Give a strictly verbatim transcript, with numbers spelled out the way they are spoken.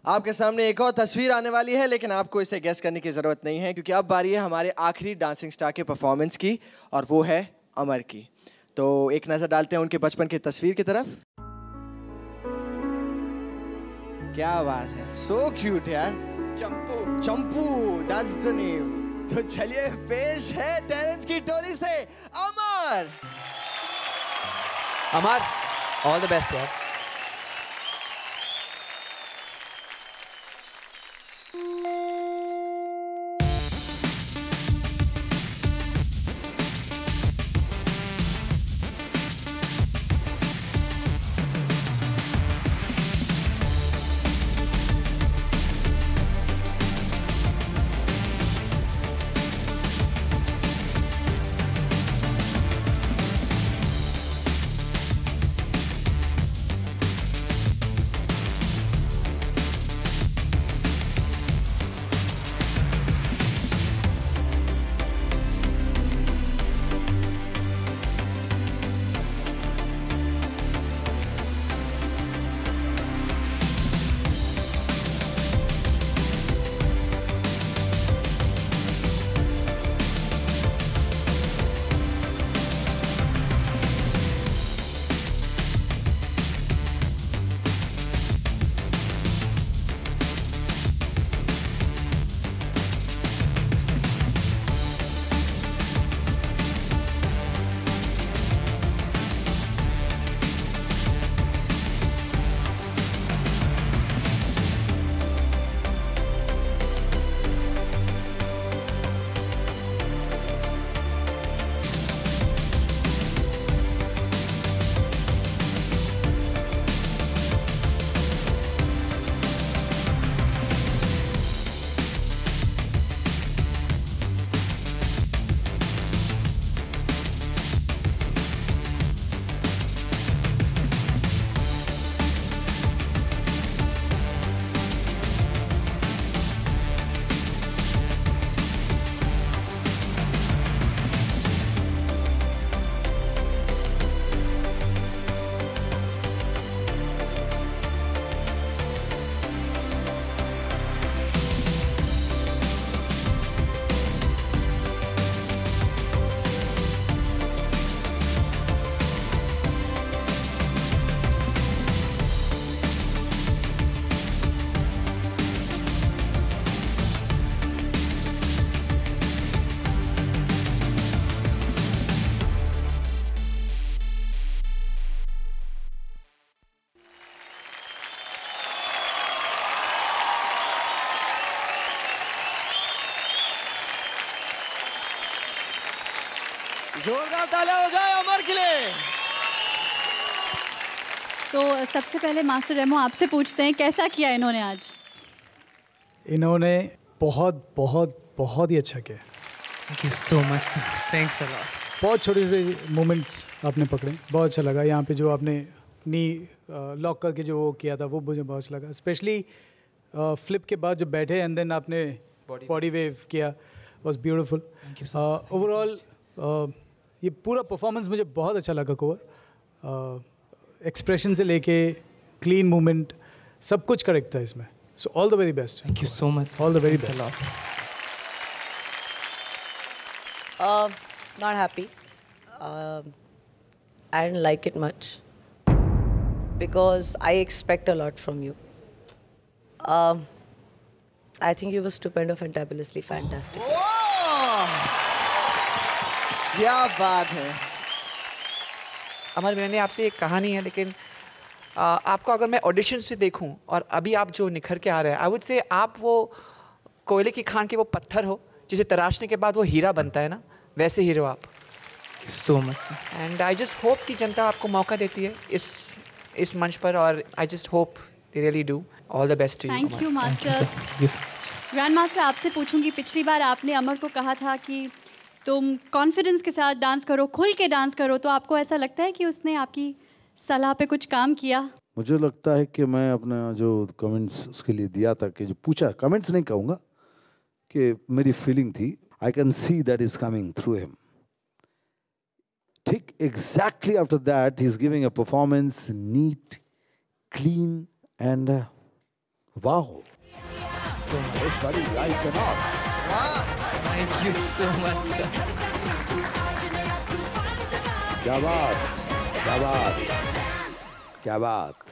आपके सामने एक और तस्वीर आने वाली है, लेकिन आपको इसे गेस करने की जरूरत नहीं है क्योंकि अब बारी है हमारे आखिरी डांसिंग स्टार के परफॉर्मेंस की और वो है अमर की। तो एक नजर डालते हैं उनके बचपन की तस्वीर की तरफ। क्या बात है, सो क्यूट यार। Champu, Champu, that's the name. तो चलिए पेश है टेरेंस की टोली से Amar. Amar, all the best यार। जोरदार तालियां हो जाए अमर के लिए। तो सबसे पहले मास्टर रेमो आपसे पूछते हैं कैसा किया इन्होंने आज? इन्होंने बहुत बहुत बहुत ही अच्छा किया। Thank you so much, thanks a lot. बहुत छोटे छोटे मोमेंट्स आपने पकड़े, बहुत अच्छा लगा। यहाँ पे जो आपने नी लॉक करके जो वो किया था वो मुझे बहुत अच्छा लगा। स्पेशली फ्लिप के बाद जो बैठे एंड देन आपने बॉडी वेव किया, वाज ब्यूटीफुल। ओवरऑल ये पूरा परफॉर्मेंस मुझे बहुत अच्छा लगा। कोवर एक्सप्रेशन से लेके क्लीन मूवमेंट सब कुछ करेक्ट था इसमें। So all the very best. Thank you so much, all the very best. Not happy. Uh, I didn't like it much because I expect a lot from you. Uh, I think you were stupend, fantabulously fantastic. क्या बात है। अमर, मैंने आपसे एक कहानी है, लेकिन आ, आपको अगर मैं ऑडिशंस से देखूं और अभी आप जो निखर के आ रहे हैं, आई वुड से आप वो कोयले की खान के वो पत्थर हो जिसे तराशने के बाद वो हीरा बनता है ना, वैसे हीरो आप। So much and I just hope कि जनता आपको मौका देती है इस इस मंच पर, और I just hope they really do. All the best to you. Thank you master. Grand master, आपसे पूछूंगी, पिछली बार आपने अमर को कहा था कि तुम कॉन्फिडेंस के साथ डांस करो, खुल के डांस करो, तो आपको ऐसा लगता है कि उसने आपकी सलाह पे कुछ काम किया? मुझे लगता है कि मैं अपना जो कमेंट्स उसके लिए दिया था, कि जो पूछा, कमेंट्स नहीं कहूँगा, कि मेरी फीलिंग थी, I can see that is coming through him. ठीक, exactly after that he is giving a performance, neat, clean and Wow. So nice, buddy. I cannot. Thank you so much, sir. क्या बात, क्या बात, क्या बात.